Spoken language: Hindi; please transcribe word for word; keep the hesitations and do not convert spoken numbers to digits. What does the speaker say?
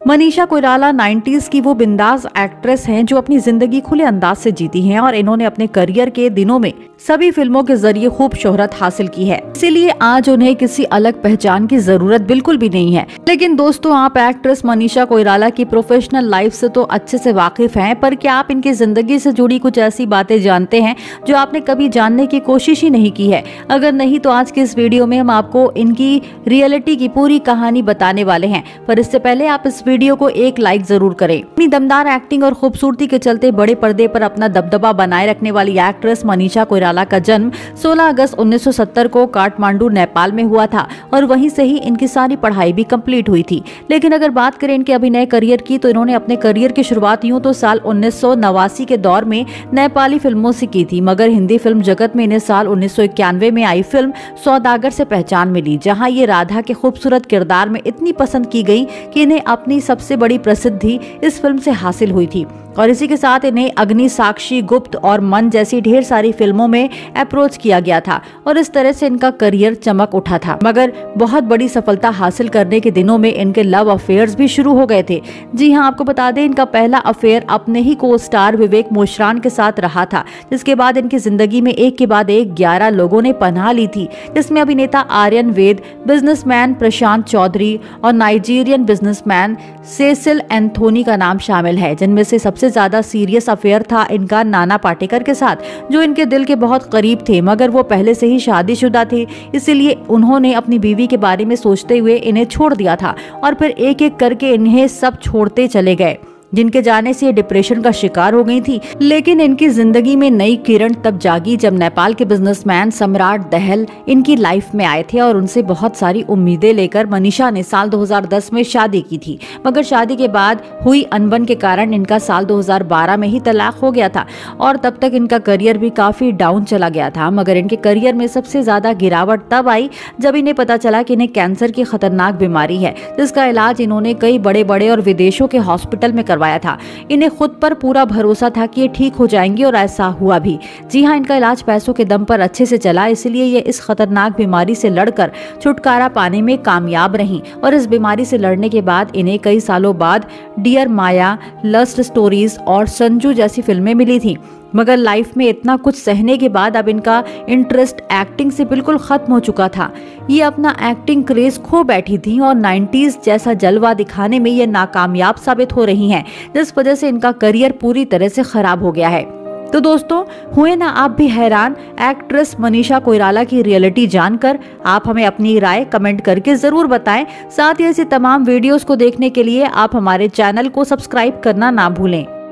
मनीषा कोइराला नाइंटीज़ की वो बिंदास एक्ट्रेस हैं जो अपनी जिंदगी खुले अंदाज से जीती हैं और इन्होंने अपने करियर के दिनों में सभी फिल्मों के जरिए खूब शोहरत हासिल की है। इसीलिए आज उन्हें किसी अलग पहचान की जरूरत बिल्कुल भी नहीं है। लेकिन दोस्तों, आप एक्ट्रेस मनीषा कोइराला की प्रोफेशनल लाइफ से तो अच्छे से वाकिफ हैं, पर क्या आप इनकी जिंदगी से जुड़ी कुछ ऐसी बातें जानते हैं जो आपने कभी जानने की कोशिश ही नहीं की है? अगर नहीं तो आज के इस वीडियो में हम आपको इनकी रियलिटी की पूरी कहानी बताने वाले हैं। पर इससे पहले आप इस वीडियो को एक लाइक जरूर करें। अपनी दमदार एक्टिंग और खूबसूरती के चलते बड़े पर्दे पर अपना दबदबा बनाए रखने वाली एक्ट्रेस मनीषा कोइराला का जन्म सोलह अगस्त उन्नीस सौ सत्तर को काठमांडू नेपाल में हुआ था और वहीं से ही इनकी सारी पढ़ाई भी कंप्लीट हुई थी। लेकिन अगर बात करें इनके अभिनय करियर की, तो इन्होंने अपने करियर की शुरुआत यूं तो साल उन्नीस सौ नवासी के दौर में नेपाली फिल्मों से की थी, मगर हिंदी फिल्म जगत में इन्हें साल उन्नीस सौ इक्यानवे में आई फिल्म सौदागर से पहचान मिली, जहाँ ये राधा के खूबसूरत किरदार में इतनी पसंद की गयी कि इन्हें अपनी सबसे बड़ी प्रसिद्धि इस फिल्म से हासिल हुई थी। और इसी के साथ इन्हें अग्नि, साक्षी, गुप्त और मन जैसी ढेर सारी फिल्मों में अप्रोच किया गया था और इस तरह से इनका करियर चमक उठा था। मगर बहुत बड़ी सफलता हासिल करने के दिनों में इनके लव अफेयर्स भी शुरू हो गए थे। जी हाँ, आपको बता दें, इनका पहला अफेयर अपने ही को स्टार विवेक मोशरान के साथ रहा था, जिसके बाद इनकी जिंदगी में एक के बाद एक ग्यारह लोगों ने पनाह ली थी, जिसमें अभिनेता आर्यन वेद, बिजनेसमैन प्रशांत चौधरी और नाइजीरियन बिजनेसमैन सेसिल एंथोनी का नाम शामिल है, जिनमें से सबसे सबसे ज्यादा सीरियस अफेयर था इनका नाना पाटेकर के साथ, जो इनके दिल के बहुत करीब थे, मगर वो पहले से ही शादीशुदा थे। इसीलिए उन्होंने अपनी बीवी के बारे में सोचते हुए इन्हें छोड़ दिया था और फिर एक एक करके इन्हें सब छोड़ते चले गए, जिनके जाने से ये डिप्रेशन का शिकार हो गई थी। लेकिन इनकी जिंदगी में नई किरण तब जागी जब नेपाल के बिजनेसमैन सम्राट दहल इनकी लाइफ में आए थे और उनसे बहुत सारी उम्मीदें लेकर मनीषा ने साल दो हज़ार दस में शादी की थी, मगर शादी के बाद हुई अनबन के कारण इनका साल दो हज़ार बारह में ही तलाक हो गया था और तब तक इनका करियर भी काफी डाउन चला गया था। मगर इनके करियर में सबसे ज्यादा गिरावट तब आई जब इन्हें पता चला कि इन्हें कैंसर की खतरनाक बीमारी है, जिसका इलाज इन्होंने कई बड़े बड़े और विदेशों के हॉस्पिटल में करवाया था। इन्हें खुद पर पूरा भरोसा था कि ये ठीक हो जाएंगी और ऐसा हुआ भी। जी हाँ, इनका इलाज पैसों के दम पर अच्छे से चला, इसलिए ये इस खतरनाक बीमारी से लड़कर छुटकारा पाने में कामयाब रहीं और इस बीमारी से लड़ने के बाद इन्हें कई सालों बाद डियर माया, लस्ट स्टोरीज और संजू जैसी फिल्में मिली थी। मगर लाइफ में इतना कुछ सहने के बाद अब इनका इंटरेस्ट एक्टिंग से बिल्कुल खत्म हो चुका था। ये अपना एक्टिंग क्रेज खो बैठी थी और नाइंटीज़ जैसा जलवा दिखाने में ये नाकामयाब साबित हो रही हैं, जिस वजह से इनका करियर पूरी तरह से खराब हो गया है। तो दोस्तों, हुए ना आप भी हैरान एक्ट्रेस मनीषा कोइराला की रियलिटी जानकर? आप हमें अपनी राय कमेंट करके जरूर बताएं। साथ ही ऐसे तमाम वीडियोस को देखने के लिए आप हमारे चैनल को सब्सक्राइब करना ना भूलें।